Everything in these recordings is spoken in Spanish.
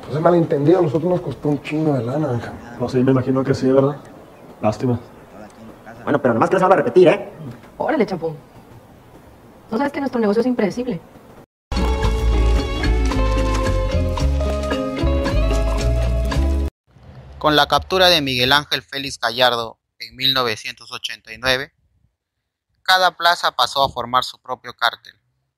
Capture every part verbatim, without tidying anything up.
Pues es malentendido, a nosotros nos costó un chingo de lana, Benjamín. Pues sí, me imagino que sí, ¿verdad? Lástima. Bueno, pero nomás que no se vuelva a repetir, ¿eh? Órale, Chapo. ¿No sabes que nuestro negocio es impredecible? Con la captura de Miguel Ángel Félix Gallardo en mil novecientos ochenta y nueve, cada plaza pasó a formar su propio cártel.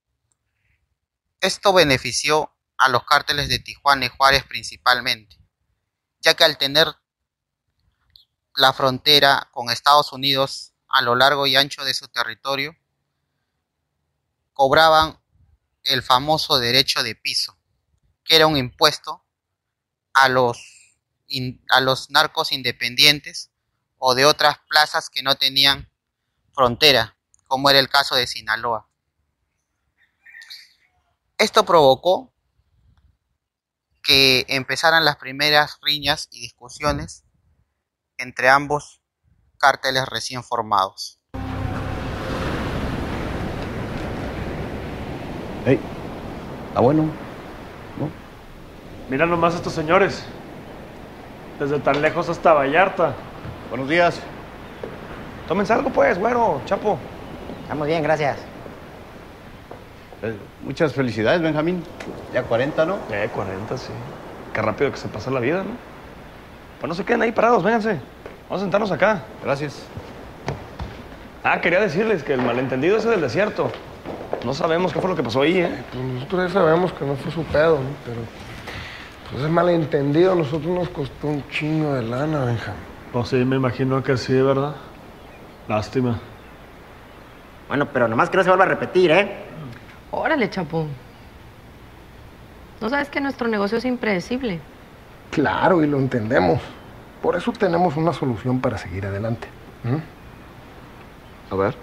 Esto benefició a los cárteles de Tijuana y Juárez principalmente, ya que al tener la frontera con Estados Unidos a lo largo y ancho de su territorio, cobraban el famoso derecho de piso, que era un impuesto a los a los narcos independientes o de otras plazas que no tenían frontera, como era el caso de Sinaloa. Esto provocó que empezaran las primeras riñas y discusiones entre ambos cárteles recién formados. Hey, está bueno, ¿no? Mira nomás a estos señores. Desde tan lejos hasta Vallarta. Buenos días. Tómense algo, pues, güero, Chapo. Estamos bien, gracias. Eh, muchas felicidades, Benjamín. Ya cuarenta, ¿no? Eh, cuarenta, sí. Qué rápido que se pasa la vida, ¿no? Pues no se queden ahí parados, vénganse. Vamos a sentarnos acá. Gracias. Ah, quería decirles que el malentendido ese del desierto. No sabemos qué fue lo que pasó ahí, ¿eh? Pues nosotros ya sabemos que no fue su pedo, ¿no? Pero pues es malentendido, a nosotros nos costó un chingo de lana, Benjamín. Pues sí, me imagino que sí, ¿verdad? Lástima. Bueno, pero nomás que no se vuelva a repetir, ¿eh? Órale, Chapo. ¿No sabes que nuestro negocio es impredecible? Claro, y lo entendemos. Por eso tenemos una solución para seguir adelante. ¿Mm? A ver.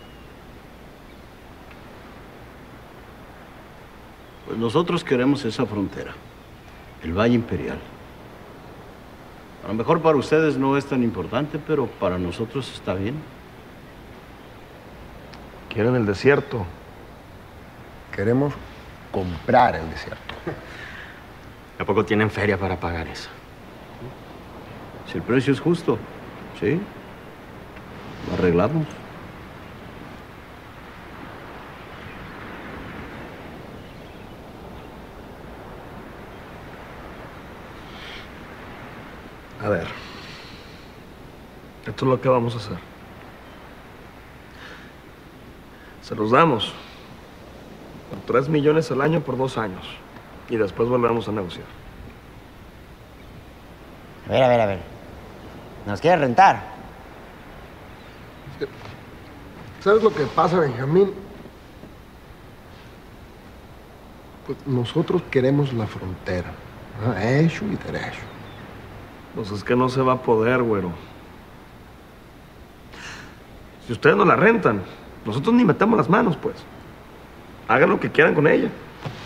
Pues nosotros queremos esa frontera, el Valle Imperial. A lo mejor para ustedes no es tan importante, pero para nosotros está bien. Quieren el desierto. Queremos comprar el desierto. ¿A poco tienen feria para pagar eso? Si el precio es justo, ¿sí? Lo arreglamos. A ver. Esto es lo que vamos a hacer. Se los damos. Por tres millones al año por dos años. Y después volvemos a negociar. A ver, a ver, a ver. ¿Nos quiere rentar? ¿Sabes lo que pasa, Benjamín? Pues nosotros queremos la frontera. ¿No? Hecho y derecho. Pues es que no se va a poder, güero. Si ustedes no la rentan, nosotros ni metemos las manos, pues. Hagan lo que quieran con ella.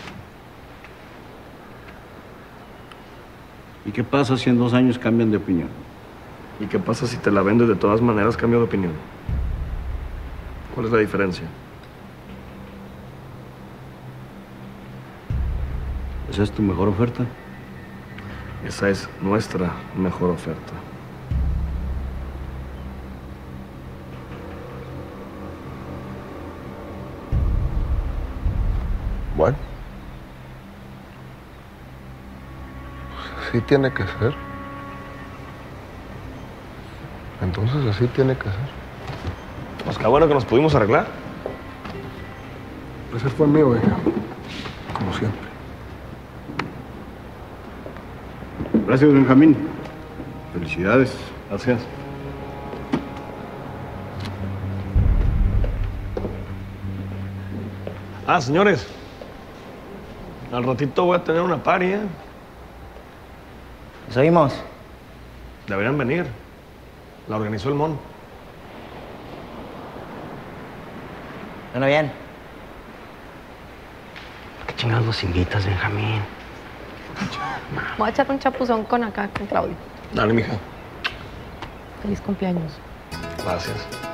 ¿Y qué pasa si en dos años cambian de opinión? ¿Y qué pasa si te la vendo y de todas maneras cambio de opinión? ¿Cuál es la diferencia? ¿Esa es tu mejor oferta? Esa es nuestra mejor oferta. Bueno. Pues así tiene que ser. Entonces así tiene que ser. Pues qué bueno que nos pudimos arreglar. Pues ese fue mío, hija. Como siempre. Gracias, Benjamín. Felicidades. Gracias. Ah, señores. Al ratito voy a tener una party, ¿eh? ¿Nos oímos? Deberían venir. La organizó el Mon. Bueno, bien. ¿Qué chingados los invitas, Benjamín? Voy a echar un chapuzón con acá, con Claudio. Dale, mija. Feliz cumpleaños. Gracias.